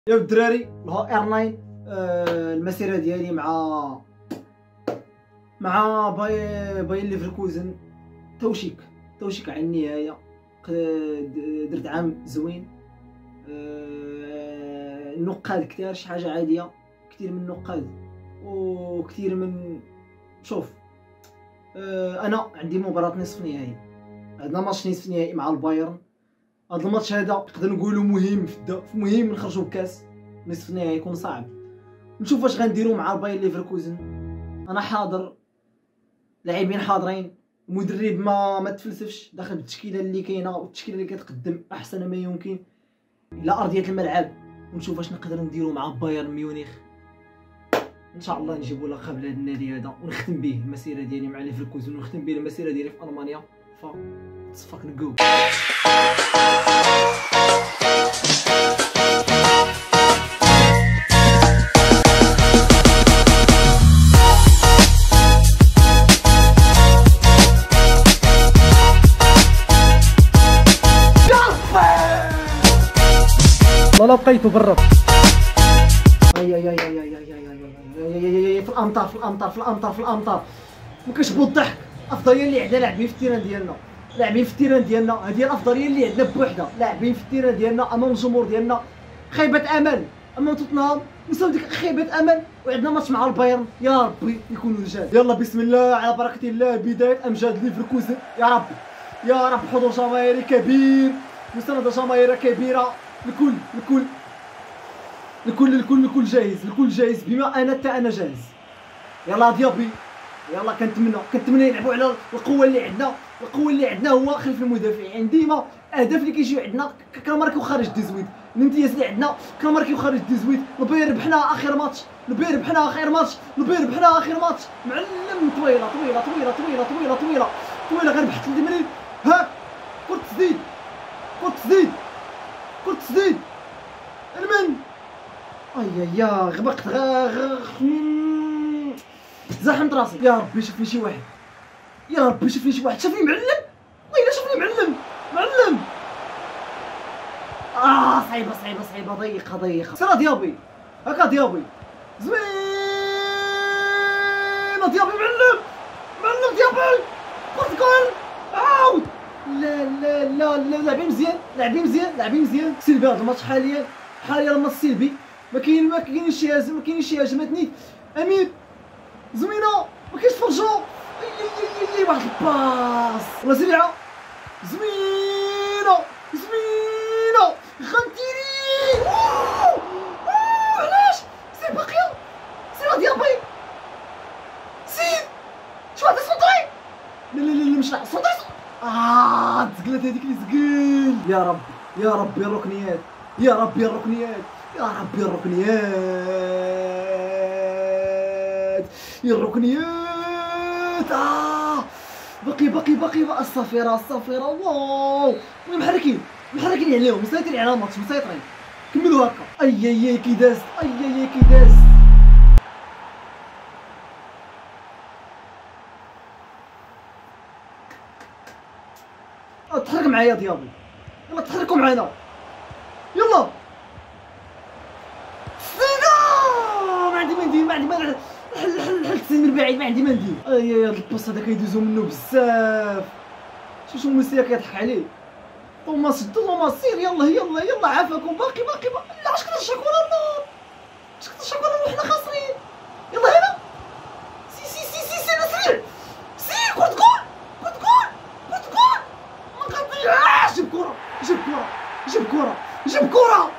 يا الدراري ها ار 9 المسيره ديالي مع باير ليفركوزن توشيك على النهايه. درت عام زوين. النقاد كثار شي حاجه عاديه، كثير من النقاد وكثير من شوف. انا عندي مباراه نصف نهائي، عندنا ماتش نصف نهائي مع البايرن. هذا الماتش هذا نقدر نقولوا مهم مهم نخرجوا بكاس. نصف النهائي يكون صعب، نشوف واش غنديروا مع باير ليفركوزن. انا حاضر، لاعبين حاضرين، المدرب ما تفلسفش، داخل بالتشكيله اللي كاينه والتشكيله اللي كتقدم احسن ما يمكن الى ارضيه الملعب. ونشوف واش نقدر نديروا مع بايرن ميونخ. ان شاء الله نجيبوا لقب لهذا النادي هذا ونختم به المسيره ديالي مع ليفركوزن ونختم به المسيره ديالي في المانيا. ف تصفق نقول والله بقيتو برا. في الامطار ما كنشبو الضحك. الافضليه اللي عندنا لاعبين في التيران ديالنا، هذه هي الافضليه اللي عندنا بوحده. لاعبين في التيران ديالنا امام الجمهور ديالنا. خيبه امل امام توتنهام، نساو ديك خيبه امل. وعندنا ماتش مع البايرن، يا ربي يكون رجال. يلا بسم الله على بركه الله، بدايه امجاد ليفركوزن. يا رب حضور جماهيري كبير، مسانده جماهيريه كبيره. الكل جاهز بما انا جاهز. يلا ديابي، يلا كنتمنى يلعبوا على القوه اللي عندنا هو خلف المدافعين. ديما الاهداف اللي كيجيو عندنا كنماركيو خارج التزويد، الامتياز اللي عندنا كنماركيو خارج التزويد. نبغي ربحنا اخر ماتش، معلم. طويله غير بحث المريض. ها كرة تسديد المن. غبقت زحمت راسي. يا ربي شوفني شي واحد، شافني معلم. ويلا شافني معلم. صعيبه ضيقه. سير ديابي، هكا ديابي زوينه. ديابي معلم ديابي. كرة جول. عاود. لا لاعبين مزيان. سلبي هذا الماتش حاليا الماتش سلبي. ما كاينش شي هجمات نيت. امير زوينه، ما كاينش فرجو. واحد الباس ولا سريعه زوينه غنديري. علاش سير باقيه؟ سير ديابي، سير شو هذا سونطري. لا مش سونطري. تزقلت هذيك اللي زقل. يا ربي الركنيات. باقي الصافره. واو محركين عليهم، مسيطرين على الماتش، كملوا هكا. كي دازت. تحرك معايا ديابي، يلا تحركوا معانا. يلا ما عندي ما ندير. حل من بعيد، ما عندي ما ندير. هاد الباص هذا كيدوزو منه بزاف. شوف مسيا كيضحك عليه. توماس سير. يلا عافاكم. باقي لا اش كنت الشكوره. حنا خاسرين. يلا هنا. سير سريع. سير كرة جول. ما قضيعش. جيب كرة.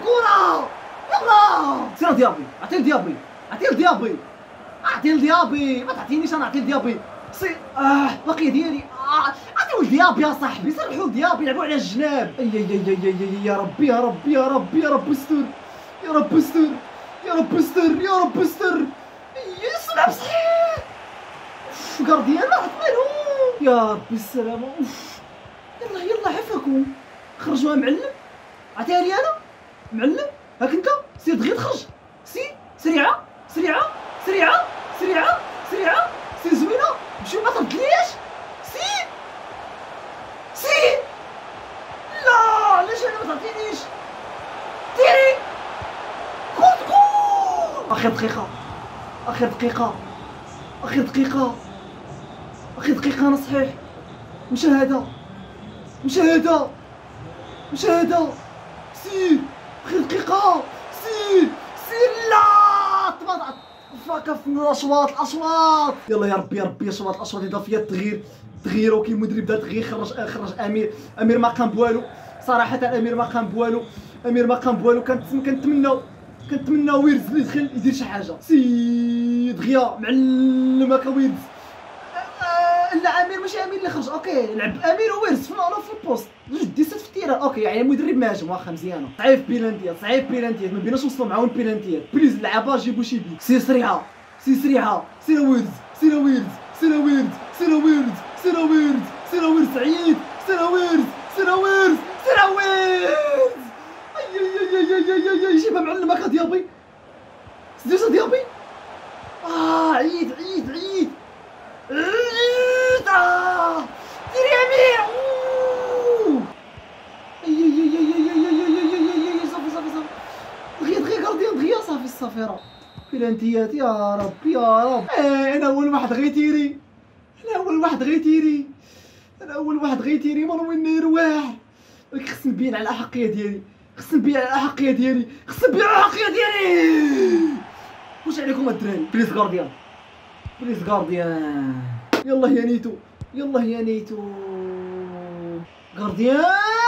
يلا سير ديابي. عطيه لديابي. ما تعطينيش انا، عطيه لديابي. سير. باقي ديالي. عطيو لديابي يا صاحبي، سرحوا لديابي، لعبوا على الجناب. يا ربي استر. يصنع صحيح. كارديان ما عرف مالهم. يا ربي السلامه. يلا عافاكم. خرجوها معلم. عطيها لي انا معلم. هاك انت سير دغيا تخرج. سير سريعه. سير زوينه. مشيو ما تردليش. سير. لا علاش انا ما تعطينيش. تيري اخر دقيقه اخر دقيقه اخر دقيقه اخر دقيقه. انا صحيح مشاهده مشاهده مشاهده. سير اخر دقيقه. سير سير. لا تبعت فاكا في الاشواط الاشواط. يلا يا ربي يا ربي اشواط الاشواط اضافيه. تغيير وكي المدرب بدا تغيير. خرج امير ما قام بوالو صراحه. امير ما قام بوالو. امير ما قام بوالو. كنتمناو ويرز اللي دخل يدير شي حاجه. سي دغيا معلم هكا ويرز. لا امير ماشي امير اللي خرج. اوكي لعب امير وويرز في البوست جوج ديسات في التيران. اوكي يعني المدرب مهاجم واخا مزيانه. صعيب بيلانتيات ما بيناش نوصلوا معاهم بيلانتيات. بليز اللعابه جيبوا شي بيك. سير سريعه سير ويرز عيد. سير ويرز. اي جيبها معلم هكا ديابي. سديسه ديابي. عيد دير يا امير. صافي دغيا غارديان دغيا. صافي راه بلانتيات. يا رب انا اول واحد غيتيري. مروان نيرواح. ولكن خصني نبين على الاحقيه ديالي. واش عليكم الدراري؟ بليز غارديان. يلا يا نيتو غارديان.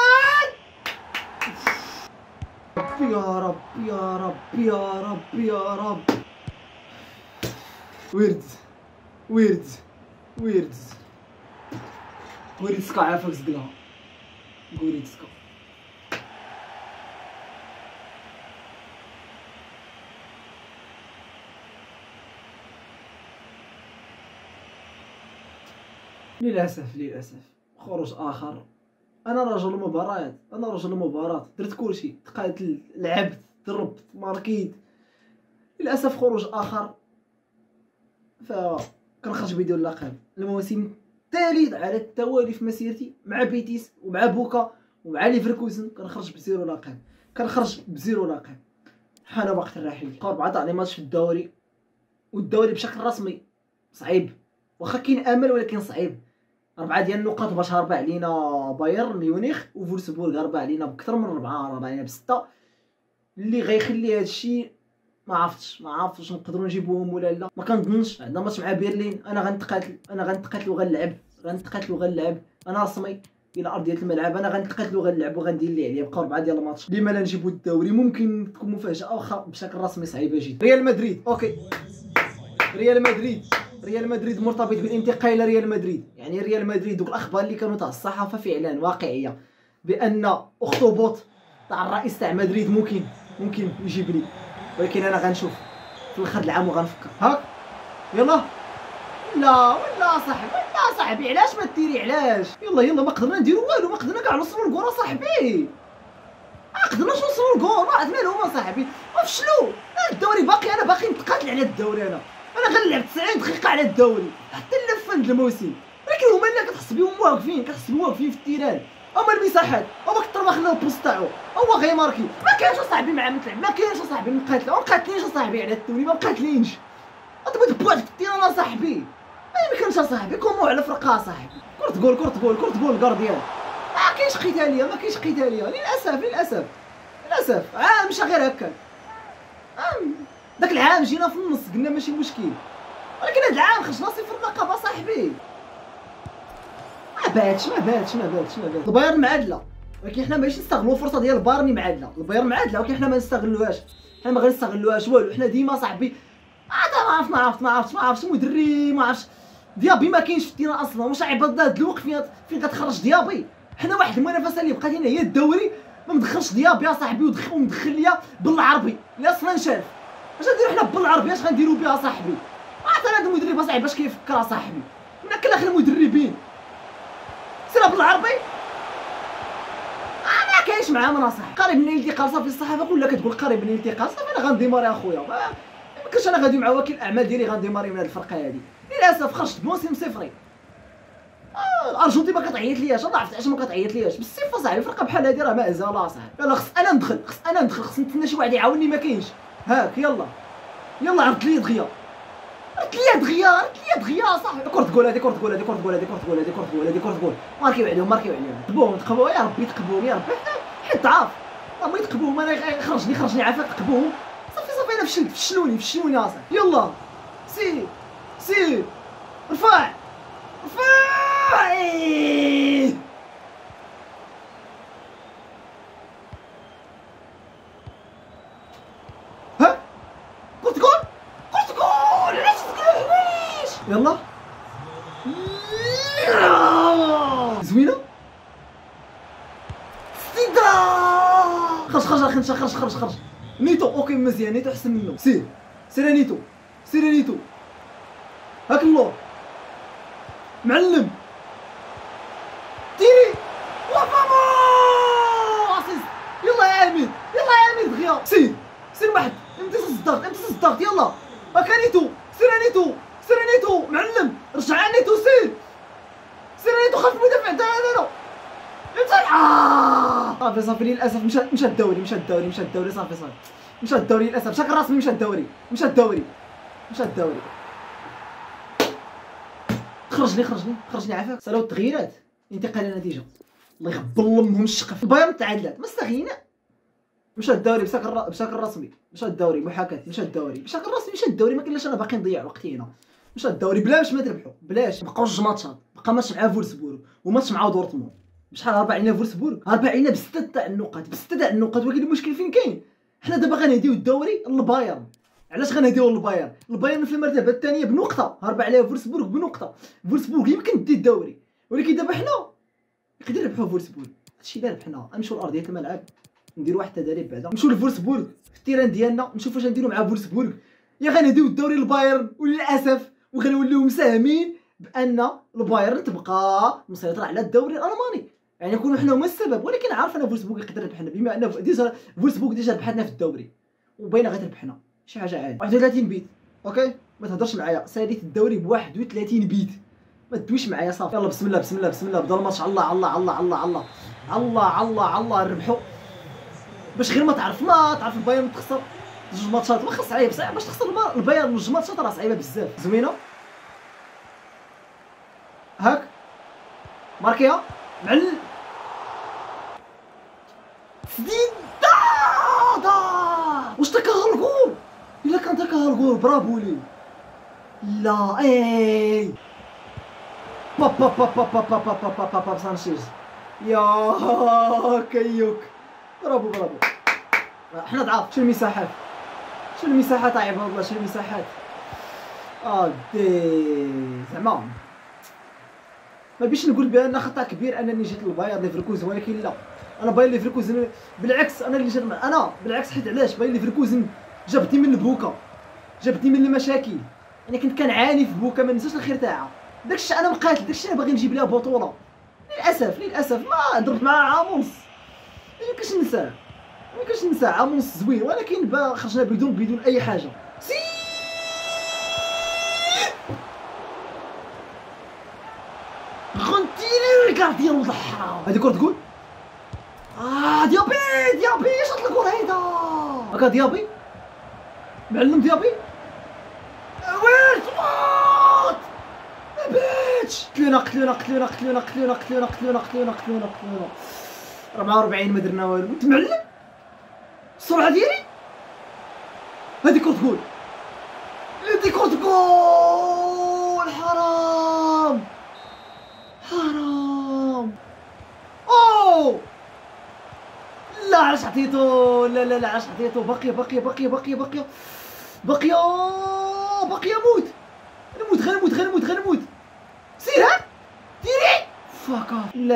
يا رب. ويردز عافاك زقلها. غوريتسكا للاسف خروج اخر. انا رجل مباراة درت كلشي. تقاتل لعبت ضربت ماركيت. للاسف خروج اخر. فكنخرج بدون لقب. الموسم الثالث على التوالي في مسيرتي مع بيتيس ومع بوكا ومع ليفركوزن كنخرج بزيرو لقب. حان وقت الرحيل. بقاو 4 تاع لي ماتش في الدوري. والدوري بشكل رسمي صعيب. واخا كاين امل ولكن صعيب. 4 ديال النقاط باش هرب علينا بايرن ميونخ وفولسبورغ. هرب علينا بكثر من 4. هرب علينا ب6 اللي غيخلي هادشي ما عرفتش نقدروا نجيبوهم ولا لا. ما كنظنش. عندنا ماتش مع برلين. انا غنتقاتل وغنلعب. انا رسمي الى ارضيه الملعب. انا غنتقاتل وغنلعب وغندير اللي عليا. بقاو 4 ديال الماتش. لما لا نجيبو الدوري ممكن تكون مفاجاه واخا بشكل رسمي صعيبه جدا. ريال مدريد. اوكي ريال مدريد مرتبط بالانتقال الى ريال مدريد. يعني ريال مدريد دوك الاخبار اللي كانوا تاع الصحافه فعلا واقعيه بان اخطبوط تاع الرئيس تاع مدريد ممكن يجيب لي. ولكن انا غنشوف في الخد العام وغنفكر. هاك يلا. لا صاحبي علاش ما ديري؟ علاش؟ يلا ما قدرنا نديرو والو. ما قدرنا كاع نوصلوا للكره صاحبي. ما قدرناش نوصلوا للكره. ما عندنا هما صاحبي. وفشلوا. الدوري باقي. انا باقي نتقاتل على الدوري. انا غنلعب 90 دقيقه على الدوري حتى لفند الموسم. ولكن هما اللي كتحس بهم واقفين في التيران. هما المساحات. هما كثر ما خلاو البوست تاعو. هو غيماركي. ما كاينش اصاحبي مع متلعب. ما كاينش اصاحبي نقاتلو. ما مقاتلينش اصاحبي على الدوري. ما مقاتلينش. تبغي تبوع في التيران اصاحبي. ما كاينش اصاحبي. كومو على فرقه اصاحبي. كرة جول غارديان. ما كاينش قتاليه. للاسف عام مشى غير هكا. داك العام جينا في النص قلنا ماشي مشكل. ولكن هاد العام خرجنا 0 لقب اصاحبي. ما باتش. البايرن معادله. ولكن حنا ماشي نستغلوا الفرصه ديال البايرن معادله. ولكن حنا ما نستغلوهاش. حنا ما غنستغلوهاش والو. حنا ديما صاحبي. ما عرفتش مدري. ما عرفتش ديابي ما كاينش في التيران اصلا. واش عباد هاد الوقت فين كتخرج ديابي؟ حنا واحد المنافسه اللي بقات لنا هي الدوري. ما مدخلش ديابي اصاحبي ومدخل ليا بالعربي اللي اصلا شاف. اش نديرو حنا بالعربي؟ اش غنديرو بها صاحبي؟ عرفت انا هذا المدرب اصاحبي باش كيفكر اصاحبي. من كل اخر المدربين سير بالعربي. ما كاينش معاه من اصاحبي. قريب من الانتقال صافي. الصحافه كلها كتقول قريب من الانتقال صافي. انا غنديماري اخويا. ما يمكنش انا غادي مع وكيل الاعمال ديالي غنديماري من هذه الفرقه هذه. للاسف خرجت بموسم صفري. الارجنتين ما كتعيط لياش. الله عرفت علاش ما كتعيط لياش. بالصفه صاحبي فرقه بحال هذه راه مازال صاحبي. يلا خص انا ندخل. خص نتسنى شي واحد يعاونني. ما كاينش. هاك يلا يلا عرضت لي دغيا، صح. كرة جول هذه، كرة جول، ماركيو عليهم، تقبوهم يا ربي، يا ربي حيت ضعاف، ما يتقبوهم، انا خرجني عافاك تقبوهم. صافي انا فشلت، فشلوني اصاحبي. يلا سير رفع ها كرة جول، علاش تقوليش؟ يلا زوينة سيدا، خرج نيتو. اوكي مزيان، نيتو احسن منه. سير نيتو، هاك اللور معلم، تيري وفامو اسيست. يلا يا امين دغيا، سير واحد، امتصاص الضغط، يلا هاكا نيتو، سير نيتو معلم، رجع نيتو، سير نيتو، خلف المدافع تاعنا. صافي للاسف مشى الدوري، صافي مشى الدوري للاسف، شكل رسمي مشى الدوري. خرجني عافاك. صلاو التغييرات، انتقال النتيجه، الله يغبر لهم الشقف. البايرن تعادلات، ما استغينا. مشى الدوري بشكل رسمي، محاكاة، بشكل رسمي، ما كاينلاش انا باقي نضيع وقتي هنا. مشى الدوري بلاش ما تربحوا، بقاو 2 ماتشات، بقى ماتش مع فولسبورغ وماتش مع دورتموند. بشحال هرب علينا فولسبورغ، هرب علينا ب6 تاع النقاط، ولكن المشكل فين كاين؟ حنا دابا غنهديو الدوري للبايرن. علاش غنهديوه للبايرن؟ في المرتبه الثانيه بنقطه، هرب عليها فولسبورغ بنقطه. فولسبورغ يمكن دي الدوري، ولكن دابا حنا يقدر يربحوا فولسبورغ. هادشي اللي ربحنا. نمشيو لارضيه الملعب، نديروا واحد التدريب بعدا، نمشيو لفولسبورغ في التيران ديالنا، نشوفوا واش نديروا مع فولسبورغ. يا غنهديو الدوري للبايرن، وللاسف وغنوليو مساهمين بان البايرن تبقى مسيطره على الدوري الالماني. يعني نكونوا حنا هما السبب، ولكن عارف انا فولسبورغ يقدر يربحنا، بما ان فولسبورغ ديجا ربحتنا في الدوري وباينه غتربحنا. شي حاجه عادي. 31 بيت، اوكي ما تهضرش معايا. ساليت الدوري ب 31 بيت، ما تدويش معايا صافي. يلا بسم الله بدا الماتش. الله نربحوا، باش غير ما تعرف البايرن تخسر 2 ماتشات، واخا صعيب باش تخسر البايرن 2 ماتشات، راه صعيبه بزاف. زوينه هاك ماركيا معلم، سديدة واش تكهر الجول؟ الا كان تكهر الجول برافو ليه. لا بابا سانشيز، يا كيوك، برافو. حنا ضعاف. شنو المساحات يا عباد الله، شنو المساحات؟ زعما ما بيش نقول بان خطا كبير انني جيت للباير ليفركوزن، ولكن لا، انا باير ليفركوزن بالعكس، انا اللي جات بالعكس. حيت علاش؟ باير ليفركوزن جابتني من البوكا، جابتني من المشاكل. انا كنت كنعاني في بوكا، ما ننساش الخير تاعها. داكشي انا مقاتل، داكشي انا باغي نجيب ليها بطوله. للاسف ما ضربت معها عام ونص، ما يمكنش ننسى عام ونص زوين، ولكن خرجنا بدون اي حاجه. غنتيني الكارديان ولد الحرام. هادي كرة جول. ديابي شاط الكرة هيدا. هاكا ديابي معلم، ديابي وين صوت ما باتش. قتلونا 44 ما درنا والو. انت معلم السرعه ديالي. هادي كرة جول، حرام. لا علاش عطيتو؟ لا علاش عطيتو؟ باقيه. غنموت. سير ها ديري فاكا. لا.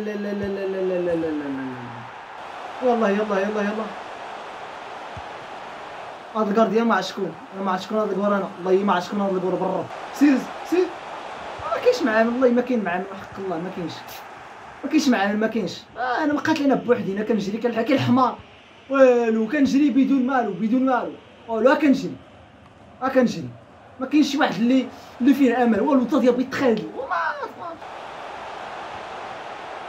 يلا هاد الكارديان ما عرفت شكون، هاد الكور انا والله ما عرفت شكون هاد الكور برا. سير ما كاينش معامل، والله ما كاين معامل، حق الله ما كاينش معامل، ما كاينش. انا مقاتل انا بوحدي، انا كنجري كاين الحمار والو، كنجري بدون مالو والو، كنجري ما كاينش شي واحد اللي فيه امل والو. تا ديال بيتخادلوا وما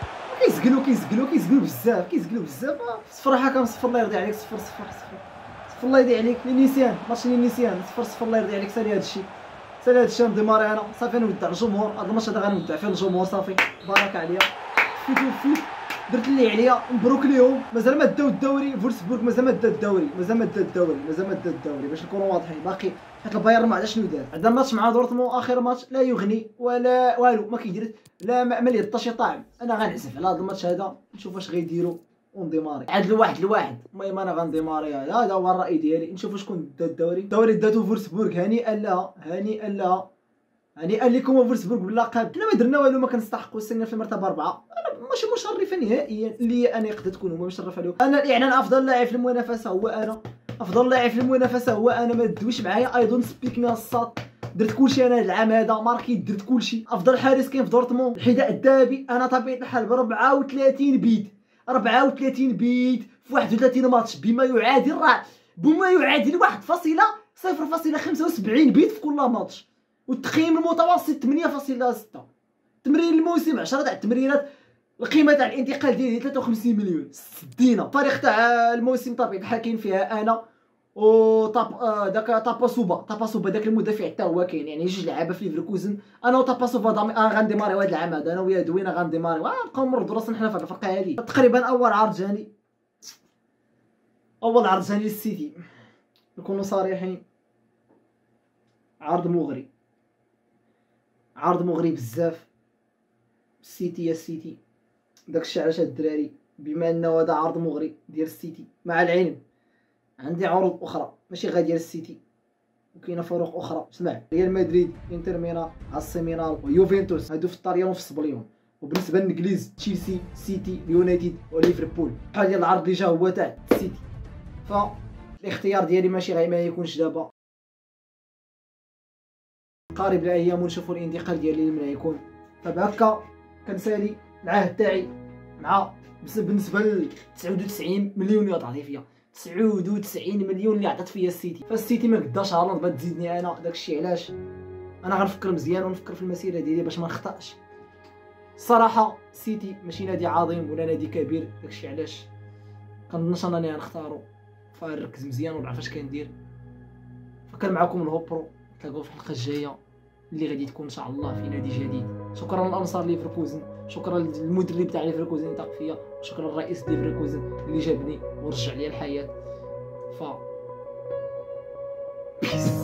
كيزقلوا بزاف. صفر. كنصفر، الله يرضي عليك، صفر. الله يرضي عليك لينيسيان ماتش لينيسيان 0-0 الله يرضي عليك. سالي هادشي سالي هادشي نديماري انا صافي. انا نودع الجمهور هذا الماتش هذا غنودع فيه الجمهور صافي. بارك عليا فيت درت اللي عليا. مبروك ليهم. مازال ما داو الدوري. فولسبورغ مازال ما دا الدوري باش نكونوا واضحين باقي. حيت البايرن ما عرفش شنو دار. عندنا ماتش مع دورتموند اخر ماتش لا يغني ولا والو ما كيدير لا ما ليه حتى شي طعم. انا غنعزف على هذا الماتش هذا نشوف واش غيديروا ونديماري. عاد الواحد المهم انا غنديماري. هذا هو الراي ديالي. نشوفوا شكون دا الدوري داتو فولسبورغ. هنيئا لها هنيئا لكم فولسبورغ باللقب. حنا ما درنا والو ما كنستحقوا السنه في المرتبه 4. انا ماشي مشرفه نهائيا اللي انا يقدر تكون هما مشرف عليهم. انا يعني انا افضل لاعب في المنافسه هو انا. ما تدويش معايا اي دونت سبيك مي الساط. درت كلشي انا العام هذا ماركي. درت كلشي. افضل حارس كاين في دورتموند الحذاء الذهبي. انا طبيعه الحال ب 34 بيت في 31 ماتش بما يعادل 1.075 بيت في كل ماتش. والتقييم المتوسط 8.6. تمرين الموسم 10 تاع التمريرات. القيمه تاع الانتقال ديالي 53 مليون. سدينا الفريق تاع الموسم طبيعي الحال كاين فيها انا و داك تاباسوبا داك المدافع حتى هو كاين. يعني جوج لعابه في ليفركوزن. انا وتاباسوبا غنديماري هذا العام هذا. انا ويا دوينا غنديماري ونبقاو نردو راسنا حنا في هاد الفرقه هادي. تقريبا اول عرض جاني للسيتي نكونوا صريحين. عرض مغري بزاف. السيتي داكشي علاش هاد الدراري بما انه هذا عرض مغري ديال السيتي. مع العلم عندي عروض اخرى ماشي غير ديال السيتي وكاينه فروق اخرى. اسمع ريال مدريد انتر ميلان AC ميلان ويوفنتوس هادو في الطريان وفي الصبليون. وبالنسبه للانجليز تشيلسي سيتي اليونايتد وليفربول. بحال ديال العرض اللي جا هو تاع السيتي. فالاختيار ديالي ماشي ما يكونش دابا. قارب الايام ونشوفوا الانتقال ديالي من يكون. فبهكا كنسالي العهد تاعي مع بالنسبه ل 99 مليون اللي عطاتي فيا. 99 مليون اللي عطات فيا السيتي. فالسيتي ما قداش هالاند بغات تزيدني انا. داكشي علاش انا غنفكر مزيان ونفكر في المسيره ديالي باش ما نخطاش. الصراحه السيتي ماشي نادي عظيم ولا نادي كبير. داكشي علاش كنظنش انني غنختارو. فنركز مزيان ونعرف اش كندير. فكان معكم الهوبرو. نتلاقاو في الحلقه الجايه اللي غادي تكون ان شاء الله في نادي جديد. شكرا للانصار ليفركوزن. شكرا للمدرب تاع ليفركوزن اللي ثق فيا. شكرا للرئيس ليفركوزن اللي جابني ورجع لي الحياه. ف